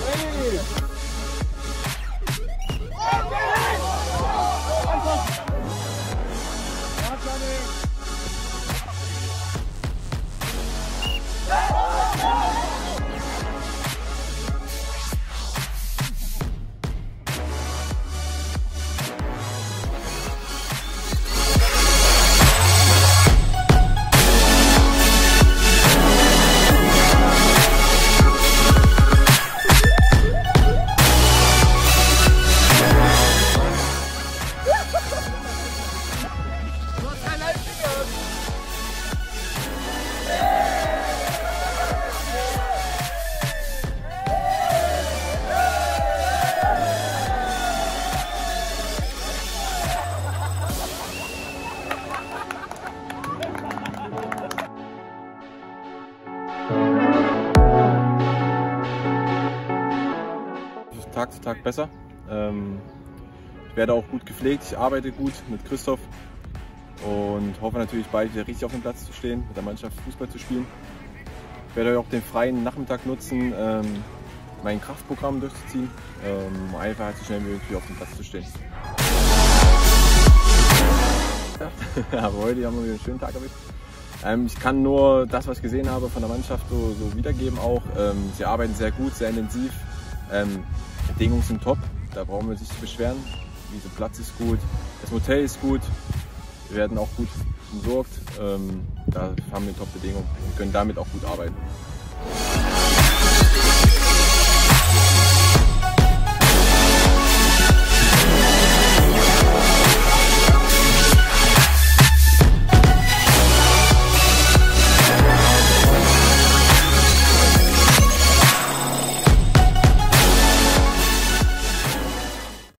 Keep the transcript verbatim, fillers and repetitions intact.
Tag zu Tag besser. Ähm, ich werde auch gut gepflegt, ich arbeite gut mit Christoph und hoffe natürlich bald wieder richtig auf dem Platz zu stehen, mit der Mannschaft Fußball zu spielen. Ich werde auch den freien Nachmittag nutzen, ähm, mein Kraftprogramm durchzuziehen, ähm, um einfach so schnell wie möglich auf dem Platz zu stehen. Aber heute haben wir wieder einen schönen Tag erwischt. Ähm, ich kann nur das, was ich gesehen habe von der Mannschaft, so, so wiedergeben auch. Ähm, sie arbeiten sehr gut, sehr intensiv. Ähm, Die Bedingungen sind top, da brauchen wir uns nicht zu beschweren. Dieser Platz ist gut, das Hotel ist gut, wir werden auch gut umsorgt. Ähm, da haben wir Top-Bedingungen und können damit auch gut arbeiten.